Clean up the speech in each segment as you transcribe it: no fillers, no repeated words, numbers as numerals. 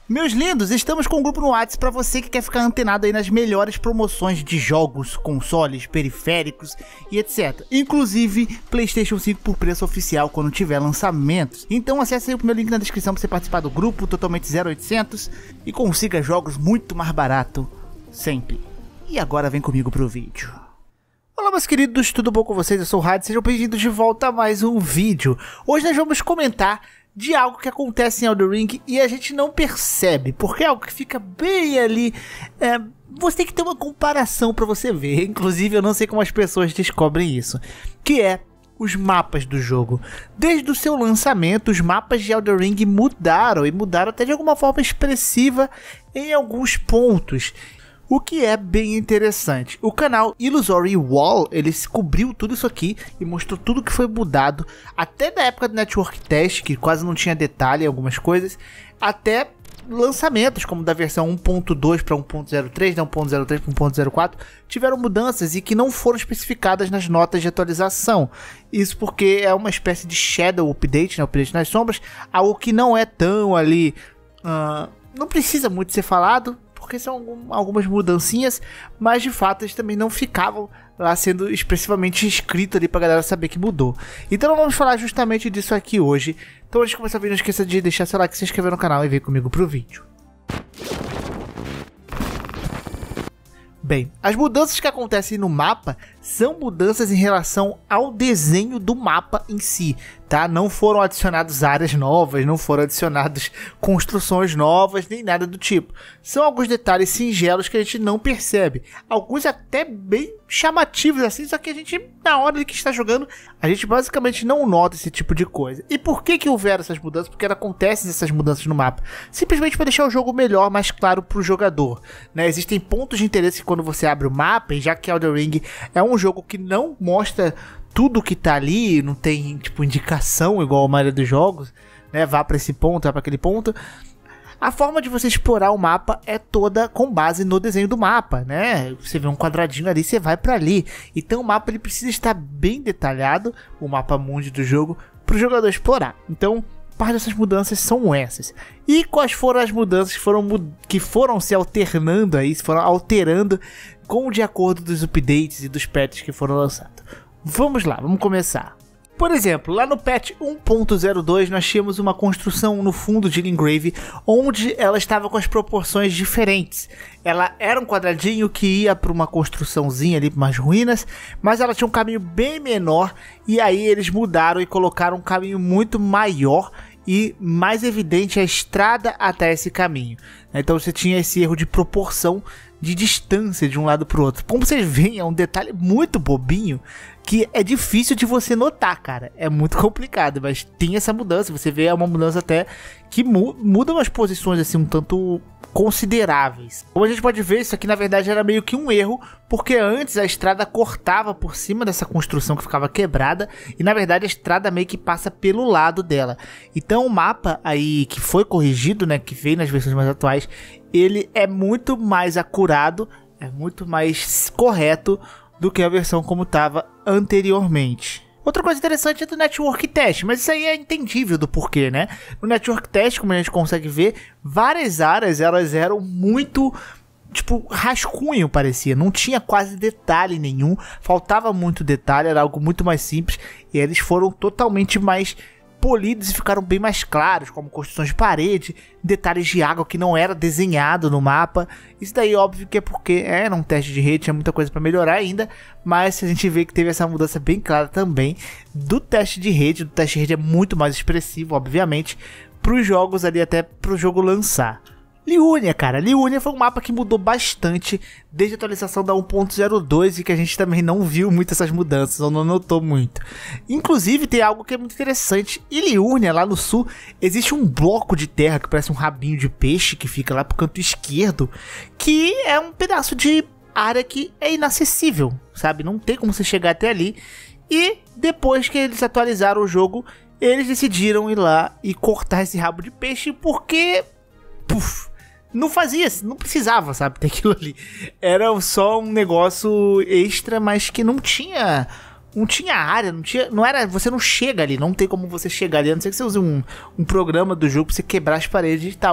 Meus lindos, estamos com um grupo no WhatsApp para você que quer ficar antenado aí nas melhores promoções de jogos, consoles, periféricos e etc. Inclusive PlayStation 5 por preço oficial quando tiver lançamentos. Então acesse aí o meu link na descrição para você participar do grupo totalmente 0800 e consiga jogos muito mais barato sempre. E agora vem comigo pro vídeo. Olá meus queridos, tudo bom com vocês? Eu sou o Rad, sejam bem-vindos de volta a mais um vídeo. Hoje nós vamos comentar de algo que acontece em Elden Ring e a gente não percebe, porque é algo que fica bem ali, você tem que ter uma comparação para você ver, inclusive eu não sei como as pessoas descobrem isso, que é os mapas do jogo. Desde o seu lançamento, os mapas de Elden Ring mudaram, e mudaram até de alguma forma expressiva em alguns pontos. O que é bem interessante. O canal Illusory Wall, ele cobriu tudo isso aqui e mostrou tudo que foi mudado, até da época do Network Test, que quase não tinha detalhe em algumas coisas, até lançamentos como da versão 1.2 para 1.03, da 1.03 para 1.04, tiveram mudanças e que não foram especificadas nas notas de atualização. Isso porque é uma espécie de Shadow Update, né, update nas sombras, algo que não é tão ali, não precisa muito ser falado, porque são algumas mudancinhas, mas de fato eles também não ficavam lá sendo expressivamente escrito ali pra galera saber que mudou. Então vamos falar justamente disso aqui hoje. Então antes de começar o vídeo, não esqueça de deixar seu like, se inscrever no canal e vir comigo pro vídeo. Bem, as mudanças que acontecem no mapa são mudanças em relação ao desenho do mapa em si, tá? Não foram adicionadas áreas novas, não foram adicionadas construções novas, nem nada do tipo. São alguns detalhes singelos que a gente não percebe. Alguns até bem chamativos assim, só que a gente, na hora que está jogando, a gente basicamente não nota esse tipo de coisa. E por que houveram essas mudanças? Porque acontecem essas mudanças no mapa. Simplesmente para deixar o jogo melhor, mais claro para o jogador, né? Existem pontos de interesse quando você abre o mapa, e já que Elden Ring é um jogo que não mostra tudo que tá ali, não tem tipo indicação igual a maioria dos jogos, né? Vá para esse ponto, vá para aquele ponto. A forma de você explorar o mapa é toda com base no desenho do mapa, né? Você vê um quadradinho ali, você vai para ali. Então o mapa ele precisa estar bem detalhado, o mapa mundi do jogo, para o jogador explorar. Então parte dessas mudanças são essas. E quais foram as mudanças que foram se alternando aí, se foram alterando de acordo dos updates e dos patches que foram lançados? Vamos lá, vamos começar. Por exemplo, lá no patch 1.02 nós tínhamos uma construção no fundo de Limgrave, onde ela estava com as proporções diferentes. Ela era um quadradinho que ia para uma construçãozinha ali, para umas ruínas, mas ela tinha um caminho bem menor, e aí eles mudaram e colocaram um caminho muito maior e mais evidente a estrada até esse caminho. Então você tinha esse erro de proporção, de distância de um lado para o outro. Como vocês veem, é um detalhe muito bobinho que é difícil de você notar, cara. É muito complicado, mas tem essa mudança. Você vê, é uma mudança até que muda umas posições assim um tanto consideráveis. Como a gente pode ver, isso aqui na verdade era meio que um erro, porque antes a estrada cortava por cima dessa construção que ficava quebrada, e na verdade a estrada meio que passa pelo lado dela. Então o mapa aí que foi corrigido, né, que veio nas versões mais atuais, ele é muito mais acurado, é muito mais correto do que a versão como estava anteriormente. Outra coisa interessante é do Network Test, mas isso aí é entendível do porquê, né? No Network Test, como a gente consegue ver, várias áreas elas eram muito, tipo, rascunho parecia, não tinha quase detalhe nenhum, faltava muito detalhe, era algo muito mais simples, e eles foram totalmente mais polidos e ficaram bem mais claros, como construções de parede, detalhes de água que não era desenhado no mapa. Isso daí óbvio que é porque era um teste de rede, tinha muita coisa para melhorar ainda, mas a gente vê que teve essa mudança bem clara também do teste de rede. O teste de rede é muito mais expressivo, obviamente, para os jogos ali, até para o jogo lançar. Liurnia, cara, Liurnia foi um mapa que mudou bastante desde a atualização da 1.02 e que a gente também não viu muito essas mudanças, ou não notou muito. Inclusive tem algo que é muito interessante, em Liurnia, lá no sul, existe um bloco de terra que parece um rabinho de peixe que fica lá pro canto esquerdo, que é um pedaço de área que é inacessível, sabe? Não tem como você chegar até ali, e depois que eles atualizaram o jogo, eles decidiram ir lá e cortar esse rabo de peixe porque não fazia, não precisava, sabe, ter aquilo ali. Era só um negócio extra, mas que não tinha área, não era, você não chega ali, não tem como você chegar ali, a não ser que você use um programa do jogo pra você quebrar as paredes e tal.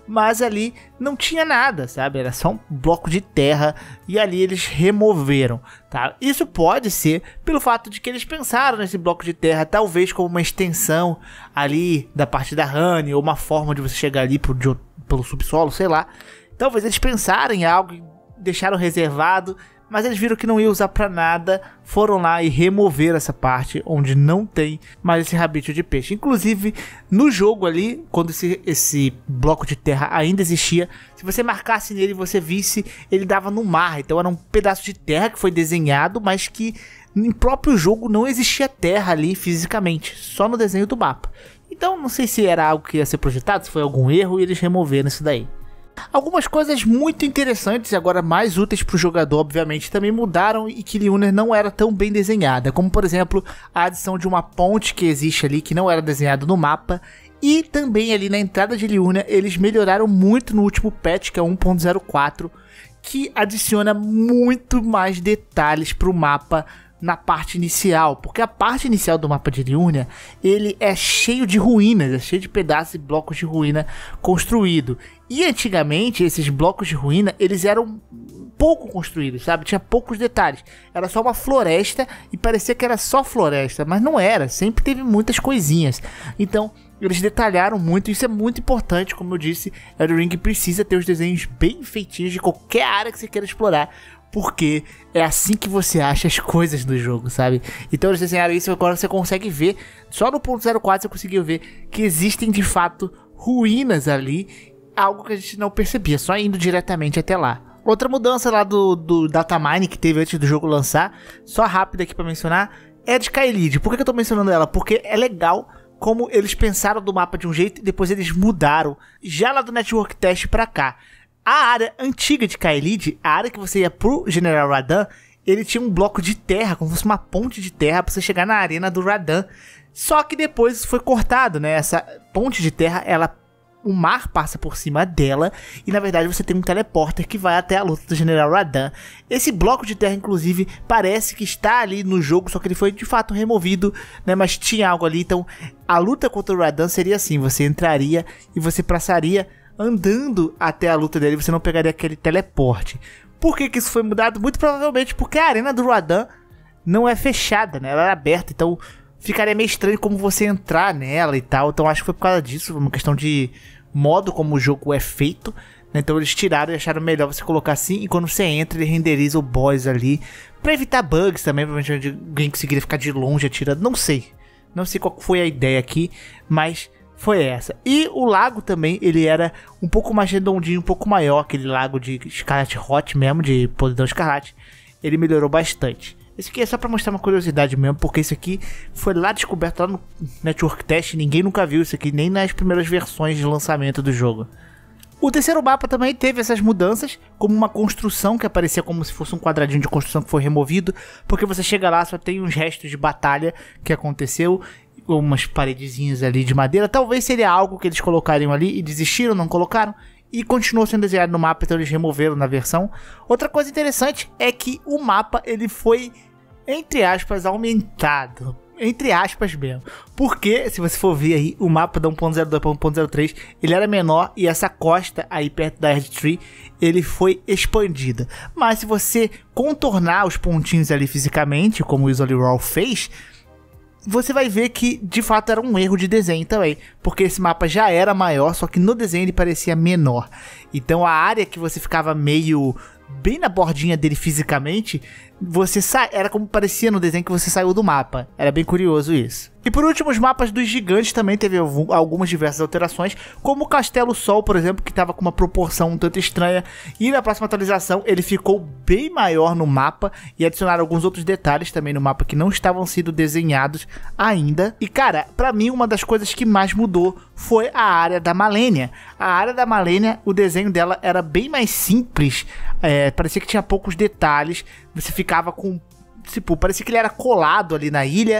mas ali não tinha nada, sabe? Era só um bloco de terra e ali eles removeram, tá? Isso pode ser pelo fato de que eles pensaram nesse bloco de terra talvez como uma extensão ali da parte da Honey, ou uma forma de você chegar ali pelo subsolo, sei lá. Talvez eles pensaram em algo e deixaram reservado, mas eles viram que não ia usar pra nada, foram lá e removeram essa parte onde não tem mais esse rabito de peixe. Inclusive, no jogo ali, quando esse bloco de terra ainda existia, se você marcasse nele e você visse, ele dava no mar. Então era um pedaço de terra que foi desenhado, mas que no próprio jogo não existia terra ali fisicamente, só no desenho do mapa. Então não sei se era algo que ia ser projetado, se foi algum erro e eles removeram isso daí. Algumas coisas muito interessantes e agora mais úteis para o jogador, obviamente, também mudaram e que Liuner não era tão bem desenhada, como por exemplo a adição de uma ponte que existe ali que não era desenhada no mapa, e também ali na entrada de Liuner eles melhoraram muito no último patch, que é 1.04, que adiciona muito mais detalhes para o mapa na parte inicial, porque a parte inicial do mapa de Liurnia, ele é cheio de ruínas, é cheio de pedaços e blocos de ruína construído. E antigamente esses blocos de ruína, eles eram pouco construídos, sabe? Tinha poucos detalhes. Era só uma floresta e parecia que era só floresta, mas não era, sempre teve muitas coisinhas. Então, eles detalharam muito, isso é muito importante, como eu disse, Elden Ring precisa ter os desenhos bem feitinhos de qualquer área que você queira explorar, porque é assim que você acha as coisas do jogo, sabe? Então eles desenharam isso, agora você consegue ver, só no 1.04 você conseguiu ver que existem de fato ruínas ali, algo que a gente não percebia, só indo diretamente até lá. Outra mudança lá do datamine que teve antes do jogo lançar, só rápido aqui pra mencionar, é de Kaelid. Por que eu tô mencionando ela? Porque é legal como eles pensaram do mapa de um jeito e depois eles mudaram, já lá do Network Test pra cá. A área antiga de Kaelid, a área que você ia pro General Radahn, ele tinha um bloco de terra, como se fosse uma ponte de terra pra você chegar na arena do Radahn. Só que depois foi cortado, né? Essa ponte de terra, o mar passa por cima dela e na verdade você tem um teleporter que vai até a luta do General Radahn. Esse bloco de terra, inclusive, parece que está ali no jogo, só que ele foi de fato removido, né? Mas tinha algo ali, então a luta contra o Radahn seria assim, você entraria e você passaria andando até a luta dele, você não pegaria aquele teleporte. Por que que isso foi mudado? Muito provavelmente porque a arena do Radahn não é fechada, né? Ela é aberta, então ficaria meio estranho como você entrar nela e tal. Então acho que foi por causa disso, foi uma questão de modo como o jogo é feito, né? Então eles tiraram e acharam melhor você colocar assim, e quando você entra ele renderiza o boss ali, pra evitar bugs também, provavelmente alguém conseguiria ficar de longe atirando, não sei qual foi a ideia aqui, mas foi essa. E o lago também, ele era um pouco mais redondinho, um pouco maior, aquele lago de Scarlet Hot mesmo, de Podridão Escarlate. Ele melhorou bastante. Esse aqui é só pra mostrar uma curiosidade mesmo, porque isso aqui foi lá descoberto lá no Network Test, ninguém nunca viu isso aqui, nem nas primeiras versões de lançamento do jogo. O terceiro mapa também teve essas mudanças, como uma construção que aparecia como se fosse um quadradinho de construção que foi removido, porque você chega lá, só tem uns restos de batalha que aconteceu, umas paredezinhas ali de madeira. Talvez seria algo que eles colocariam ali e desistiram, não colocaram, e continuou sendo desenhado no mapa, então eles removeram na versão. Outra coisa interessante é que o mapa ele foi, entre aspas, aumentado, entre aspas mesmo, porque se você for ver aí o mapa da 1.02 para 1.03 ele era menor e essa costa aí perto da Erdtree ele foi expandida, mas se você contornar os pontinhos ali fisicamente, como o Isoli Raw fez, você vai ver que de fato era um erro de desenho também, porque esse mapa já era maior, só que no desenho ele parecia menor. Então a área que você ficava meio bem na bordinha dele fisicamente, você era como parecia no desenho que você saiu do mapa. Era bem curioso isso. E por último, os mapas dos gigantes também teve algumas diversas alterações, como o Castelo Sol, por exemplo, que estava com uma proporção um tanto estranha, e na próxima atualização ele ficou bem maior no mapa, e adicionaram alguns outros detalhes também no mapa que não estavam sendo desenhados ainda. E cara, pra mim uma das coisas que mais mudou foi a área da Malenia. A área da Malenia, o desenho dela era bem mais simples, parecia que tinha poucos detalhes, você ficava com... tipo, parecia que ele era colado ali na ilha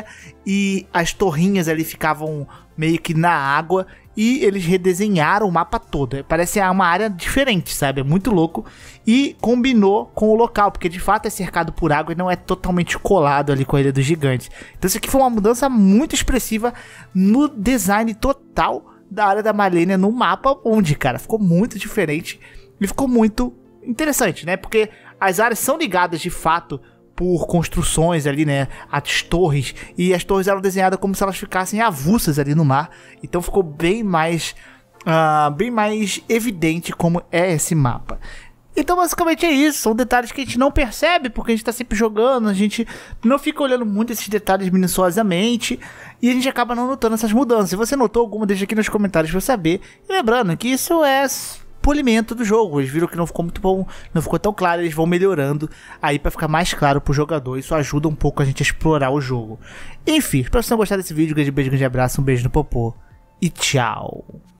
e as torrinhas ali ficavam meio que na água e eles redesenharam o mapa todo. Parece uma área diferente, sabe? É muito louco e combinou com o local, porque de fato é cercado por água e não é totalmente colado ali com a Ilha dos Gigantes. Então isso aqui foi uma mudança muito expressiva no design total da área da Malenia no mapa onde, cara, ficou muito diferente e ficou muito interessante, né? Porque as áreas são ligadas de fato por construções ali, né, as torres, e as torres eram desenhadas como se elas ficassem avulsas ali no mar, então ficou bem mais evidente como é esse mapa. Então basicamente é isso, são detalhes que a gente não percebe porque a gente tá sempre jogando, a gente não fica olhando muito esses detalhes minuciosamente e a gente acaba não notando essas mudanças. Se você notou alguma, deixa aqui nos comentários pra eu saber. E lembrando que isso é polimento do jogo, eles viram que não ficou muito bom, não ficou tão claro, eles vão melhorando aí pra ficar mais claro pro jogador, isso ajuda um pouco a gente a explorar o jogo. Enfim, espero que vocês tenham gostado desse vídeo, grande beijo, grande abraço, um beijo no popô e tchau!